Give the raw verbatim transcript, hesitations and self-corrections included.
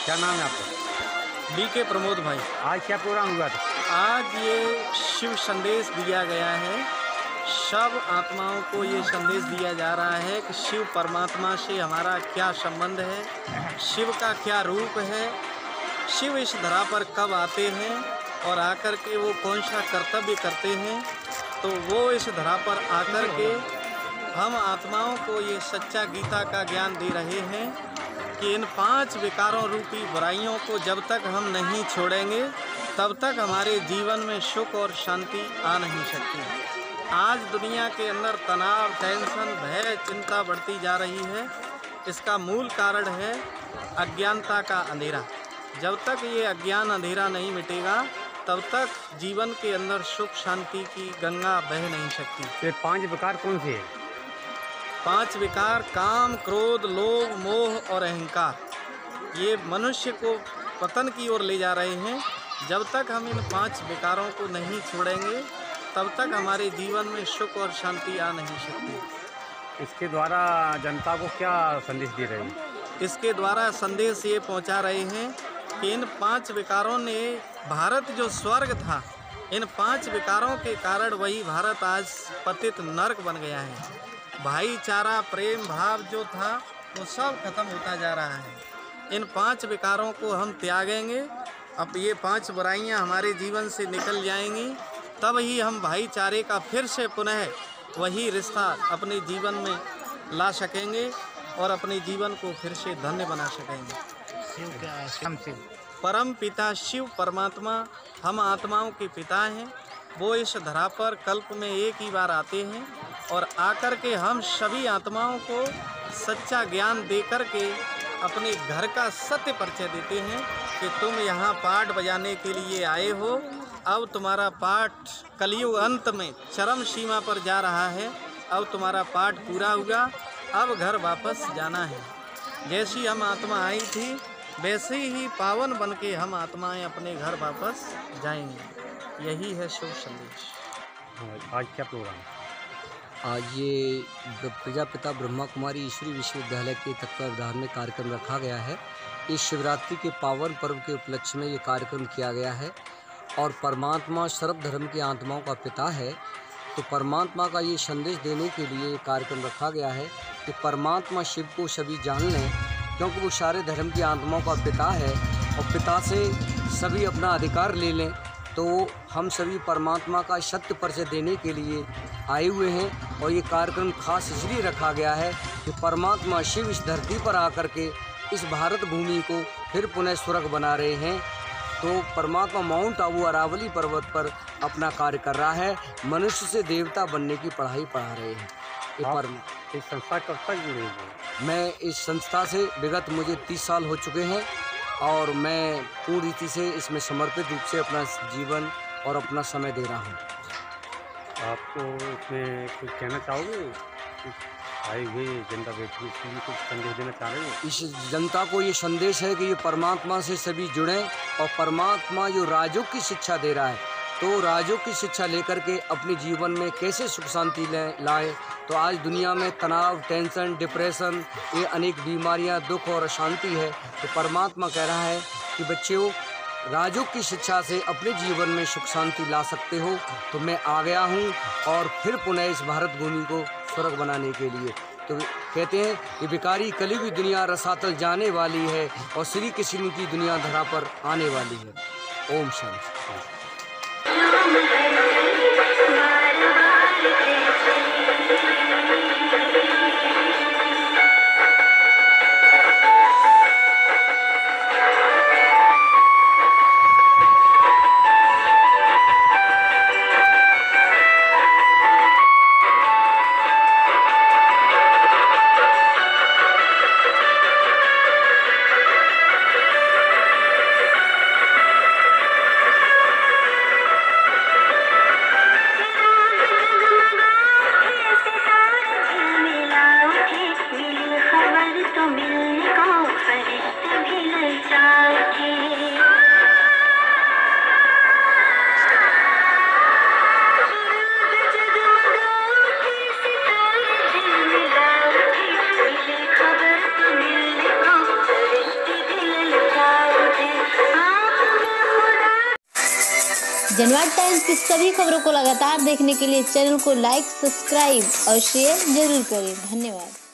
क्या नाम है आपका? बी के प्रमोद भाई। आज क्या प्रोग्राम हुआ था? आज ये शिव संदेश दिया गया है। सब आत्माओं को ये संदेश दिया जा रहा है कि शिव परमात्मा से हमारा क्या संबंध है, शिव का क्या रूप है, शिव इस धरा पर कब आते हैं और आकर के वो कौन सा कर्तव्य करते हैं। तो वो इस धरा पर आकर के हम आत्माओं को ये सच्चा गीता का ज्ञान दे रहे हैं कि इन पांच विकारों रूपी बुराइयों को जब तक हम नहीं छोड़ेंगे तब तक हमारे जीवन में सुख और शांति आ नहीं सकती। आज दुनिया के अंदर तनाव, टेंशन, भय, चिंता बढ़ती जा रही है। इसका मूल कारण है अज्ञानता का अंधेरा। जब तक ये अज्ञान अंधेरा नहीं मिटेगा तब तक जीवन के अंदर सुख शांति की गंगा बह नहीं सकती। ये पांच विकार कौन से हैं? पांच विकार काम, क्रोध, लोभ, मोह और अहंकार, ये मनुष्य को पतन की ओर ले जा रहे हैं। जब तक हम इन पांच विकारों को नहीं छोड़ेंगे तब तक हमारे जीवन में सुख और शांति आ नहीं सकती। इसके द्वारा जनता को क्या संदेश दे रहे हैं? इसके द्वारा संदेश ये पहुंचा रहे हैं कि इन पांच विकारों ने भारत जो स्वर्ग था, इन पांच विकारों के कारण वही भारत आज पतित नरक बन गया है। भाईचारा, प्रेम भाव जो था वो सब खत्म होता जा रहा है। इन पांच विकारों को हम त्यागेंगे, अब ये पांच बुराइयां हमारे जीवन से निकल जाएंगी, तब ही हम भाईचारे का फिर से पुनः वही रिश्ता अपने जीवन में ला सकेंगे और अपने जीवन को फिर से धन्य बना सकेंगे। शिव क्या शिव शिव परम पिता शिव परमात्मा हम आत्माओं के पिता हैं। वो इस धरा पर कल्प में एक ही बार आते हैं और आकर के हम सभी आत्माओं को सच्चा ज्ञान दे कर के अपने घर का सत्य परिचय देते हैं कि तुम यहाँ पाठ बजाने के लिए आए हो। अब तुम्हारा पाठ कलयुग अंत में चरम सीमा पर जा रहा है। अब तुम्हारा पाठ पूरा हुआ, अब घर वापस जाना है। जैसी हम आत्मा आई थी वैसे ही पावन बन के हम आत्माएं अपने घर वापस जाएंगे। यही है शिव संदेश। आज क्या प्रोग्राम? आज ये प्रजापिता ब्रह्मा कुमारी ईश्वरी विश्वविद्यालय के तत्वावधान में कार्यक्रम रखा गया है। इस शिवरात्रि के पावन पर्व के उपलक्ष्य में ये कार्यक्रम किया गया है और परमात्मा सर्व धर्म की आत्माओं का पिता है, तो परमात्मा का ये संदेश देने के लिए कार्यक्रम रखा गया है कि परमात्मा शिव को सभी जान लें, क्योंकि वो सारे धर्म की आत्माओं का पिता है और पिता से सभी अपना अधिकार ले लें। तो हम सभी परमात्मा का सत्य परिचय देने के लिए आए हुए हैं और ये कार्यक्रम खास इसलिए रखा गया है कि परमात्मा शिव इस धरती पर आकर के इस भारत भूमि को फिर पुनः स्वर्ग बना रहे हैं। तो परमात्मा माउंट आबू अरावली पर्वत पर अपना कार्य कर रहा है, मनुष्य से देवता बनने की पढ़ाई पढ़ा रहे हैं। ये पर इस संस्था कब तक जुड़े हुए? मैं इस संस्था से विगत मुझे तीस साल हो चुके हैं और मैं पूरी रीति से इसमें समर्पित रूप से अपना जीवन और अपना समय दे रहा हूँ। आपको इसमें कुछ कहना चाहोगे? आए हुए जनता बैठी इसलिए कुछ संदेश देना चाह रहे हैं? इस जनता को ये संदेश है कि ये परमात्मा से सभी जुड़ें और परमात्मा जो राजयोग की शिक्षा दे रहा है, तो राजयोग की शिक्षा लेकर के अपने जीवन में कैसे सुख शांति लाए। तो आज दुनिया में तनाव, टेंशन, डिप्रेशन, ये अनेक बीमारियां, दुख और अशांति है। तो परमात्मा कह रहा है कि बच्चों, राजयोग की शिक्षा से अपने जीवन में सुख शांति ला सकते हो। तो मैं आ गया हूँ और फिर पुनः इस भारत भूमि को स्वर्ग बनाने के लिए। तो कहते हैं ये विकारी कलयुगी दुनिया रसातल जाने वाली है और श्री कृष्ण की दुनिया धरा पर आने वाली है। ओम शांति। जनवाद टाइम्स की सभी खबरों को लगातार देखने के लिए चैनल को लाइक, सब्सक्राइब और शेयर जरूर करें। धन्यवाद।